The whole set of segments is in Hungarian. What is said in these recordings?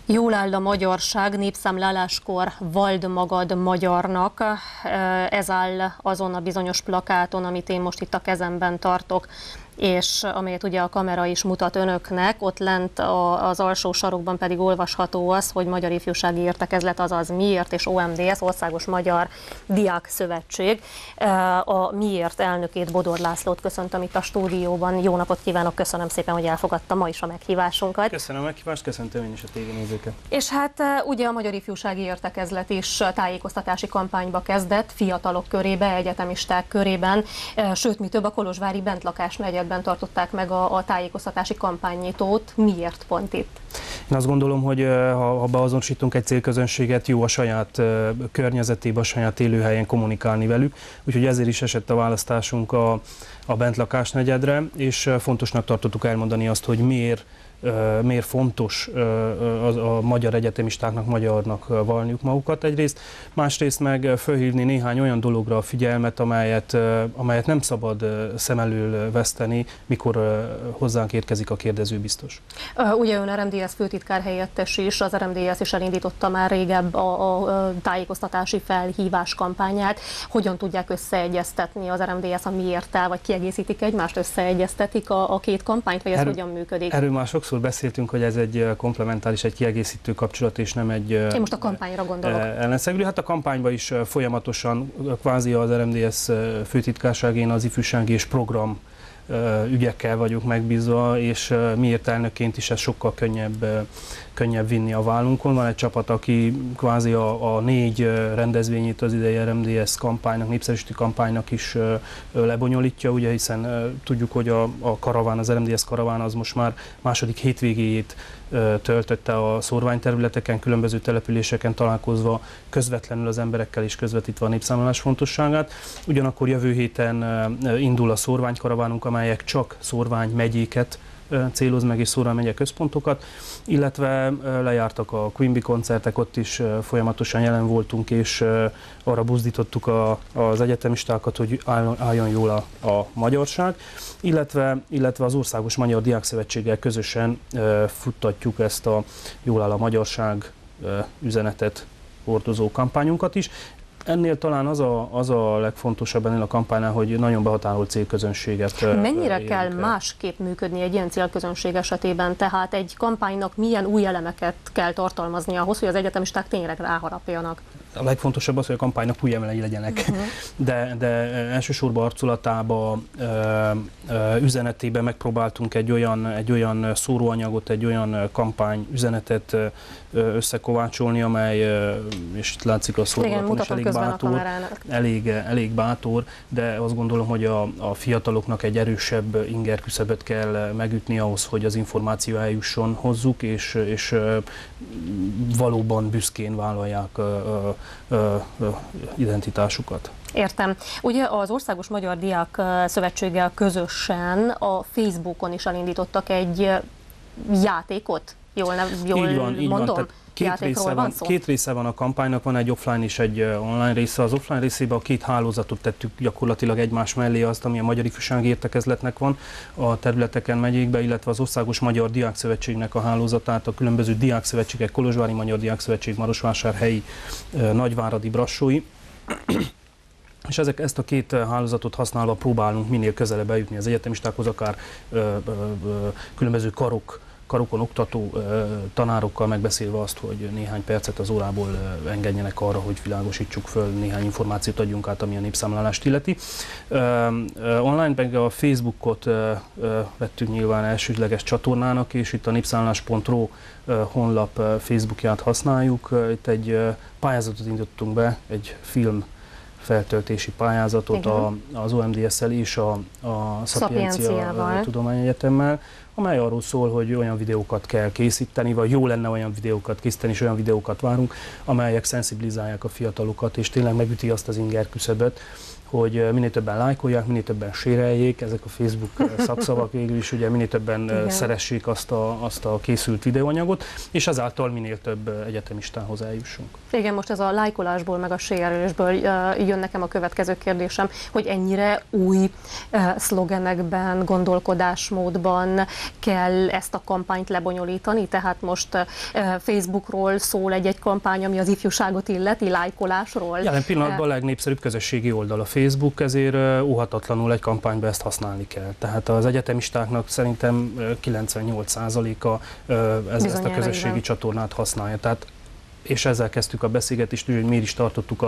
Jól áll a magyarság, népszámláláskor vald magad magyarnak. Ez áll azon a bizonyos plakáton, amit én most itt a kezemben tartok, és amelyet ugye a kamera is mutat önöknek, ott lent az alsó sarokban pedig olvasható az, hogy Magyar Ifjúsági Értekezlet, azaz Miért és OMDS, Országos Magyar Diák Szövetség. A Miért elnökét, Bodor Lászlót köszöntöm itt a stúdióban. Jó napot kívánok, köszönöm szépen, hogy elfogadta ma is a meghívásunkat. Köszönöm a meghívást, köszöntöm én is a tévénézőket. És hát ugye a Magyar Ifjúsági Értekezlet is tájékoztatási kampányba kezdett, fiatalok körébe, egyetemisták körében, sőt, mi több, a kolozsvári bentlakás negyedben tartották meg a tájékoztatási kampánynyitót. Miért pont itt? Én azt gondolom, hogy ha beazonosítunk egy célközönséget, jó a saját környezetében, a saját élőhelyen kommunikálni velük, úgyhogy ezért is esett a választásunk a bentlakás negyedre, és fontosnak tartottuk elmondani azt, hogy miért fontos a magyar egyetemistáknak, magyarnak vallniuk magukat egyrészt, másrészt meg fölhívni néhány olyan dologra a figyelmet, amelyet nem szabad szem elől veszteni, mikor hozzánk érkezik a kérdező biztos. Ugye ön RMDSZ főtitkár helyettes is, az RMDSZ is elindította már régebb a tájékoztatási felhívás kampányát. Hogyan tudják összeegyeztetni az RMDSZ a Miérttel, vagy kiegészítik egymást, összeegyeztetik a két kampányt, vagy ez hogyan működik? Erről már sokszor beszéltünk, hogy ez egy komplementáris, egy kiegészítő kapcsolat, és nem egy... Én most a kampányra gondolok. Ellenszegülő. Hát a kampányban is folyamatosan, kvázi az RMDSZ főtitkárságén az ifjúsági és program ügyekkel vagyunk megbízva, és Miért elnökként is ez sokkal könnyebb vinni a vállunkon. Van egy csapat, aki kvázi a 4 rendezvényét az idei RMDSZ kampánynak, népszerűsítő kampánynak is lebonyolítja, ugye, hiszen tudjuk, hogy a karaván, az RMDSZ karaván az most már második hétvégéjét töltötte a szórványterületeken, különböző településeken találkozva közvetlenül az emberekkel és közvetítve a népszámlálás fontosságát. Ugyanakkor jövő héten indul a szórványkaravánunk, amelyek csak szórványmegyéket céloz meg, és szórványmegye központokat, illetve lejártak a Quimby koncertek, ott is folyamatosan jelen voltunk, és arra buzdítottuk az egyetemistákat, hogy álljon jól a magyarság, illetve az Országos Magyar Diák Szövetséggel közösen futtatjuk ezt a Jól áll a magyarság üzenetet hordozó kampányunkat is. Ennél talán az a legfontosabb ennél a kampánynál, hogy nagyon behatárolt célközönséget mennyire kell másképp működni egy ilyen célközönség esetében? Tehát egy kampánynak milyen új elemeket kell tartalmazni ahhoz, hogy az egyetemisták tényleg ráharapjanak? A legfontosabb az, hogy a kampánynak új emelei legyenek, de elsősorban arculatába, üzenetében megpróbáltunk egy olyan szóróanyagot, egy olyan kampány üzenetet összekovácsolni, amely, és itt látszik a szórólaton is elég bátor, de azt gondolom, hogy a fiataloknak egy erősebb ingerküszöböt kell megütni ahhoz, hogy az információ eljusson hozzuk, és valóban büszkén vállalják identitásukat. Értem. Ugye az Országos Magyar Diák Szövetséggel közösen a Facebookon is elindítottak egy játékot? Jól mondom? Két része van a kampánynak, van egy offline és egy online része. Az offline részében a két hálózatot tettük gyakorlatilag egymás mellé, azt, ami a Magyar Ifjúsági Értekezletnek van a területeken, megyékbe, illetve az Országos Magyar Diák Szövetségnek a hálózatát, a különböző diákszövetségek, Kolozsvári Magyar Diák Szövetség, Marosvásárhelyi, Nagyváradi, Brassói. És ezt a két hálózatot használva próbálunk minél közelebb eljutni az egyetemistákhoz, akár különböző karokon oktató tanárokkal megbeszélve azt, hogy néhány percet az órából engedjenek arra, hogy világosítsuk föl, néhány információt adjunk át, ami a népszámlálást illeti. Online meg a Facebookot vettük nyilván elsődleges csatornának, és itt a népszámlálás.ro honlap Facebookját használjuk. Itt egy pályázatot indítottunk be, egy film feltöltési pályázatot az OMDS-szel és a Szapiencia Tudományegyetemmel, amely arról szól, hogy olyan videókat kell készíteni, vagy jó lenne olyan videókat készíteni, és olyan videókat várunk, amelyek szensibilizálják a fiatalokat, és tényleg megüti azt az ingerküszöböt, hogy minél többen lájkolják, minél többen séreljék, ezek a Facebook szakszavak végül is, ugye minél többen szeressék azt a készült videóanyagot, és ezáltal minél több egyetemistához eljussunk. Igen, most ez a lájkolásból, meg a share-elésből jön nekem a következő kérdésem, hogy ennyire új szlogenekben, gondolkodásmódban kell ezt a kampányt lebonyolítani, tehát most Facebookról szól egy kampány, ami az ifjúságot illeti, lájkolásról. Jelen pillanatban a legnépszerűbb közösségi oldal a Facebook, ezért óhatatlanul egy kampányban ezt használni kell. Tehát az egyetemistáknak szerintem 98%-a ezt a közösségi csatornát használja. Tehát, és ezzel kezdtük a beszélgetést, hogy miért is tartottuk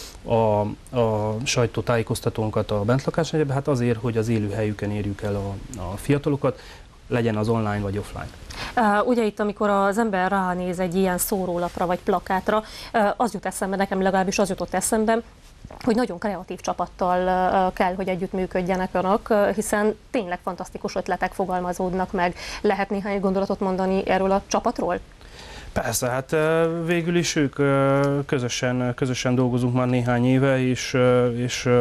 a sajtótájékoztatónkat a bentlakás negyedben, hát azért, hogy az élő helyüken érjük el a fiatalokat, legyen az online vagy offline. Ugye itt, amikor az ember ránéz egy ilyen szórólapra vagy plakátra, az jut eszembe, nekem legalábbis az jutott eszembe, hogy nagyon kreatív csapattal kell, hogy együttműködjenek önök, hiszen tényleg fantasztikus ötletek fogalmazódnak meg. Lehet néhány gondolatot mondani erről a csapatról? Persze, hát végül is ők közösen dolgozunk már néhány éve, és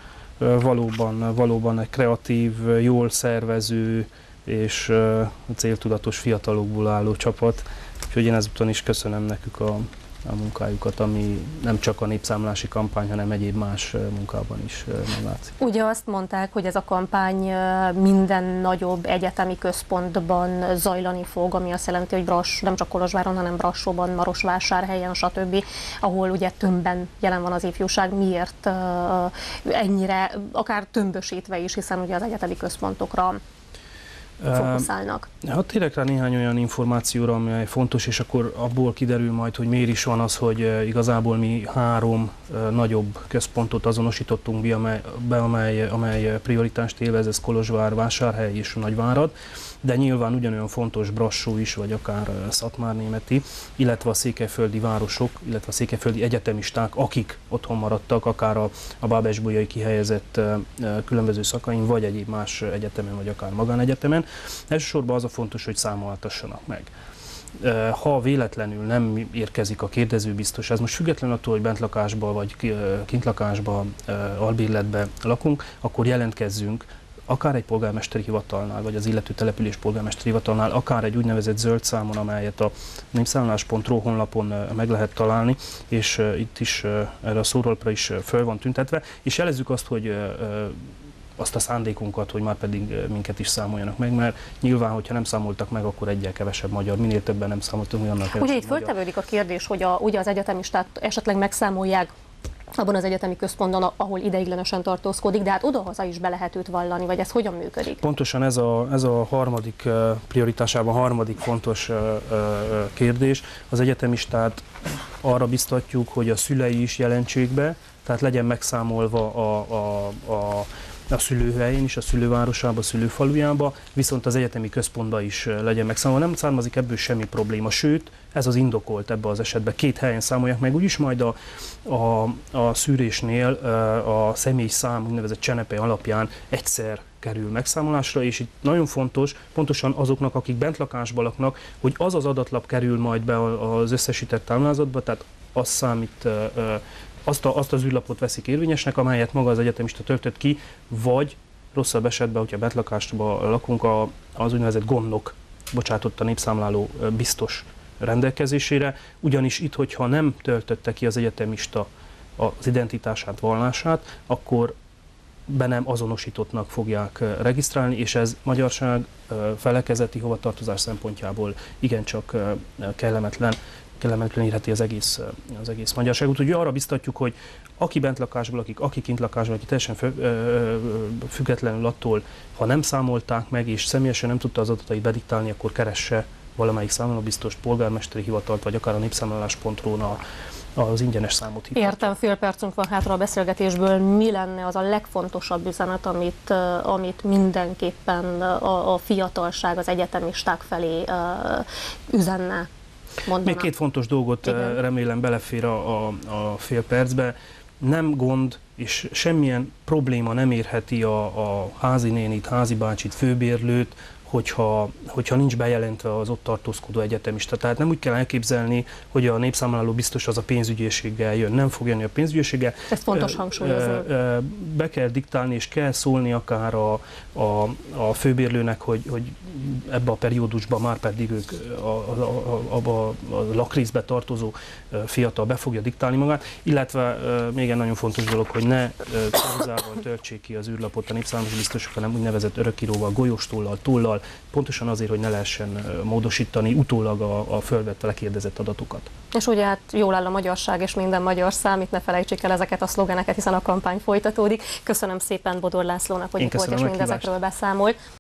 valóban egy kreatív, jól szervező és céltudatos fiatalokból álló csapat. Úgyhogy én ezúton is köszönöm nekük a munkájukat, ami nem csak a népszámlási kampány, hanem egyéb más munkában is meglátszik. Ugye azt mondták, hogy ez a kampány minden nagyobb egyetemi központban zajlani fog, ami azt jelenti, hogy nem csak Kolozsváron, hanem Brassóban, Marosvásárhelyen, stb., ahol ugye tömbben jelen van az ifjúság. Miért ennyire, akár tömbösítve is, hiszen ugye az egyetemi központokra fókuszálnak? Hát tényleg rá néhány olyan információra, amely fontos, és akkor abból kiderül majd, hogy miért is van az, hogy igazából mi 3 nagyobb központot azonosítottunk be, amely prioritást élvez, ez Kolozsvár, Vásárhely és Nagyvárad, de nyilván ugyanolyan fontos Brassó is, vagy akár Szatmárnémeti, illetve a székelyföldi városok, illetve a székelyföldi egyetemisták, akik otthon maradtak, akár a bábesbolyai kihelyezett különböző szakain, vagy egyéb más egyetemen, vagy akár magánegyetemen. Elsősorban az a fontos, hogy számoltassanak meg. Ha véletlenül nem érkezik a kérdezőbiztos, ez most független attól, hogy bentlakásba vagy kintlakásba, albérletbe lakunk, akkor jelentkezzünk akár egy polgármesteri hivatalnál, vagy az illető település polgármesteri hivatalnál, akár egy úgynevezett zöld számon, amelyet a népszámlás.ru honlapon meg lehet találni, és itt is erre a szórólapra is föl van tüntetve, és jelezzük azt, hogy azt a szándékunkat, hogy már pedig minket is számoljanak meg, mert nyilván, hogyha nem számoltak meg, akkor egyel kevesebb magyar, minél többen nem számoltunk, annak kevesebb ugye itt föltevődik a kérdés, hogy ugye az egyetemistát esetleg megszámolják abban az egyetemi központban, ahol ideiglenesen tartózkodik, de hát odahaza is be lehet őt vallani, vagy ez hogyan működik? Pontosan ez a harmadik prioritásában harmadik fontos kérdés. Az egyetemistát arra biztatjuk, hogy a szülei is jelentsék be, tehát legyen megszámolva a szülőhelyén is, a szülővárosában, a szülőfalujában, viszont az egyetemi központban is legyen megszámolva. Nem származik ebből semmi probléma, sőt, ez az indokolt ebben az esetben. 2 helyen számolják meg, úgyis majd a szűrésnél a személyszám, úgynevezett csenepe alapján egyszer kerül megszámolásra, és itt nagyon fontos, pontosan azoknak, akik bentlakásban laknak, hogy az az adatlap kerül majd be az összesített táblázatba, tehát az számít, azt az űrlapot veszik érvényesnek, amelyet maga az egyetemista töltött ki, vagy rosszabb esetben, hogyha bentlakásban lakunk, az úgynevezett gondnok bocsátott a népszámláló biztos rendelkezésére, ugyanis itt, hogyha nem töltötte ki az egyetemista az identitását, vallását, akkor be nem azonosítottnak fogják regisztrálni, és ez magyarság, felekezeti hovatartozás szempontjából igencsak kellemetlen érheti az egész magyarságot. Úgyhogy arra biztatjuk, hogy aki bentlakásban lakik, aki kintlakásban lakik, teljesen függetlenül attól, ha nem számolták meg, és személyesen nem tudta az adatait bediktálni, akkor keresse valamelyik számolóbiztost, polgármesteri hivatalt, vagy akár a népszámlálás.ru-n az ingyenes számot hívhatja. Értem, fél percünk van hátra a beszélgetésből. Mi lenne az a legfontosabb üzenet, amit mindenképpen a fiatalság, az egyetemisták felé üzenne? Mondana. Még 2 fontos dolgot remélem belefér a fél percbe. Nem gond, és semmilyen probléma nem érheti a házi nénit, házi bácsit, főbérlőt, hogyha nincs bejelentve az ott tartózkodó egyetemista. Tehát nem úgy kell elképzelni, hogy a népszámláló biztos az a pénzügyészséggel jön. Nem fog jönni a pénzügyészséggel. Ez fontos hangsúlyozni. Be kell diktálni, és kell szólni akár a főbérlőnek, hogy ebbe a periódusban már pedig ők abba a lakrészbe tartozó fiatal be fogja diktálni magát, illetve még egy nagyon fontos dolog, hogy ne ceruzával töltsék ki az űrlapot a népszámlálási biztosok, hanem úgynevezett örökíróval, golyóstollal, tollal, pontosan azért, hogy ne lehessen módosítani utólag a fölvett, lekérdezett adatokat. És ugye hát jól áll a magyarság és minden magyar szám, itt ne felejtsék el ezeket a szlogeneket, hiszen a kampány folytatódik. Köszönöm szépen Bodor Lászlónak, hogy itt volt és mindezekről beszámolt.